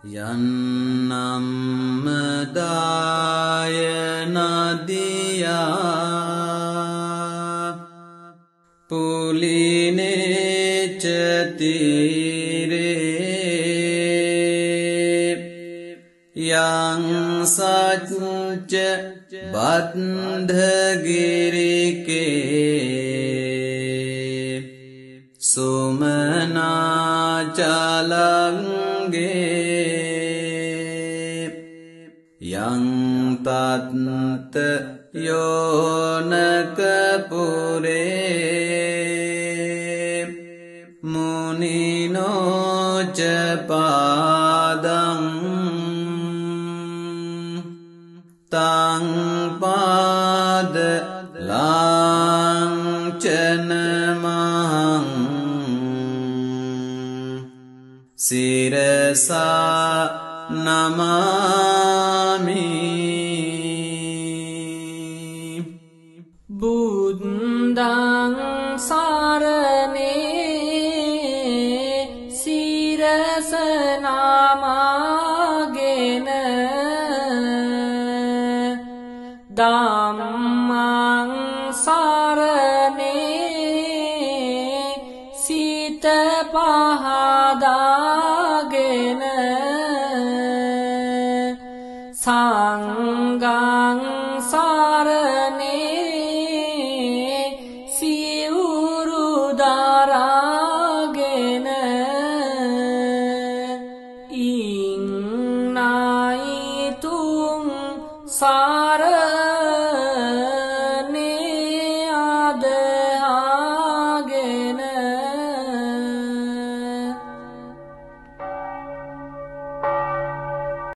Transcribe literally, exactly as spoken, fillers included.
යන්නම්මදාය නදියා පුලිනේචතිරේ යං සච්ච බද්ධගිරිකේ සුමනාචලංගේ යං තත්ත යෝනකපුරේ මුනිනෝච පාදං තං පාද ලාංචනමහං සිරසා නමාමි බුද්ධං සරණේ සිරස නමාගෙන ධම්මං සරණේ